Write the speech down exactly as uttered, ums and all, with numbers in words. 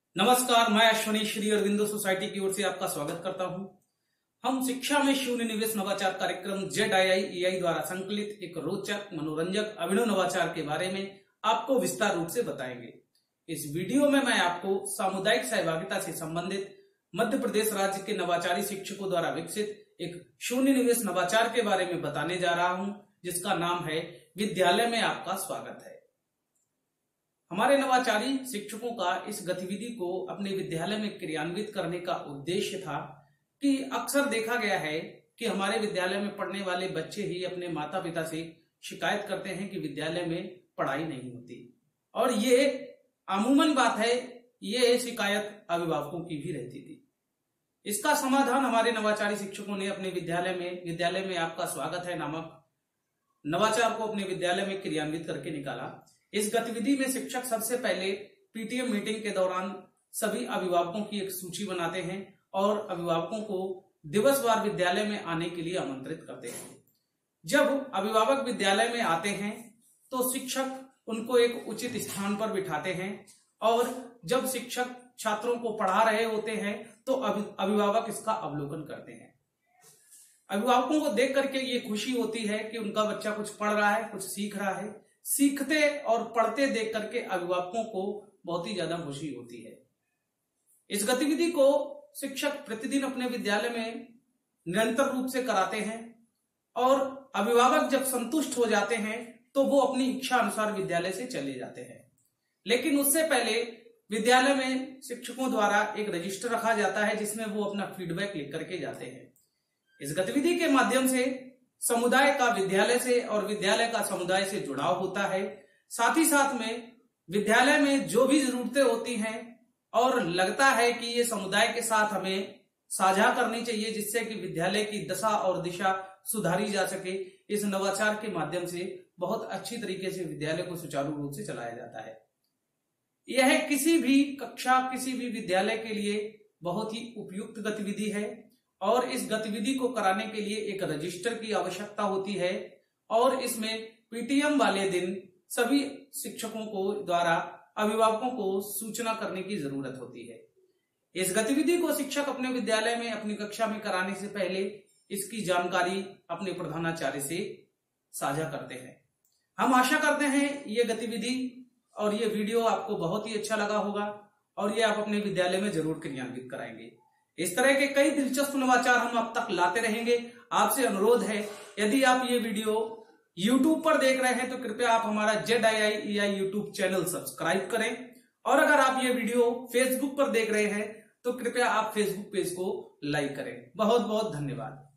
नमस्कार, मैं अश्वनी श्री अरविंदो सोसाइटी की ओर से आपका स्वागत करता हूं। हम शिक्षा में शून्य निवेश नवाचार कार्यक्रम जेड आई आई ई आई द्वारा संकलित एक रोचक, मनोरंजक, अभिनव नवाचार के बारे में आपको विस्तार रूप से बताएंगे। इस वीडियो में मैं आपको सामुदायिक सहभागिता से संबंधित मध्य प्रदेश राज्य के नवाचारी शिक्षकों द्वारा विकसित एक शून्य निवेश नवाचार के बारे में बताने जा रहा हूं, जिसका नाम है विद्यालय में आपका स्वागत है। हमारे नवाचारी शिक्षकों का इस गतिविधि को अपने विद्यालय में क्रियान्वित करने का उद्देश्य था कि अक्सर देखा गया है कि हमारे विद्यालय में पढ़ने वाले बच्चे ही अपने माता पिता से शिकायत करते हैं कि विद्यालय में पढ़ाई नहीं होती, और ये अमूमन बात है, ये शिकायत अभिभावकों की भी रहती थी। इसका समाधान हमारे नवाचारी शिक्षकों ने अपने विद्यालय में विद्यालय में आपका स्वागत है नामक नवाचार को अपने विद्यालय में क्रियान्वित करके निकाला। इस गतिविधि में शिक्षक सबसे पहले पीटीएम मीटिंग के दौरान सभी अभिभावकों की एक सूची बनाते हैं और अभिभावकों को दिवसवार विद्यालय में आने के लिए आमंत्रित करते हैं। जब अभिभावक विद्यालय में आते हैं तो शिक्षक उनको एक उचित स्थान पर बिठाते हैं, और जब शिक्षक छात्रों को पढ़ा रहे होते हैं तो अभिभावक इसका अवलोकन करते हैं। अभिभावकों को देख करके ये खुशी होती है कि उनका बच्चा कुछ पढ़ रहा है, कुछ सीख रहा है। सीखते और पढ़ते देख करके अभिभावकों को बहुत ही ज्यादा खुशी होती है। इस गतिविधि को शिक्षक प्रतिदिन अपने विद्यालय में निरंतर रूप से कराते हैं, और अभिभावक जब संतुष्ट हो जाते हैं तो वो अपनी इच्छा अनुसार विद्यालय से चले जाते हैं। लेकिन उससे पहले विद्यालय में शिक्षकों द्वारा एक रजिस्टर रखा जाता है जिसमें वो अपना फीडबैक लिख करके जाते हैं। इस गतिविधि के माध्यम से समुदाय का विद्यालय से और विद्यालय का समुदाय से जुड़ाव होता है। साथ ही साथ में विद्यालय में जो भी जरूरतें होती हैं और लगता है कि ये समुदाय के साथ हमें साझा करनी चाहिए, जिससे कि विद्यालय की दशा और दिशा सुधारी जा सके, इस नवाचार के माध्यम से बहुत अच्छी तरीके से विद्यालय को सुचारू रूप से चलाया जाता है। यह किसी भी कक्षा, किसी भी विद्यालय के लिए बहुत ही उपयुक्त गतिविधि है, और इस गतिविधि को कराने के लिए एक रजिस्टर की आवश्यकता होती है, और इसमें पीटीएम वाले दिन सभी शिक्षकों को द्वारा अभिभावकों को सूचना करने की जरूरत होती है। इस गतिविधि को शिक्षक अपने विद्यालय में अपनी कक्षा में कराने से पहले इसकी जानकारी अपने प्रधानाचार्य से साझा करते हैं। हम आशा करते हैं ये गतिविधि और ये वीडियो आपको बहुत ही अच्छा लगा होगा, और ये आप अपने विद्यालय में जरूर क्रियान्वित कराएंगे। इस तरह के कई दिलचस्प नवाचार हम अब तक लाते रहेंगे। आपसे अनुरोध है, यदि आप ये वीडियो यूट्यूब पर देख रहे हैं तो कृपया आप हमारा Z I I E I YouTube channel subscribe करें, और अगर आप ये वीडियो फेसबुक पर देख रहे हैं तो कृपया आप फेसबुक पेज को लाइक करें। बहुत बहुत धन्यवाद।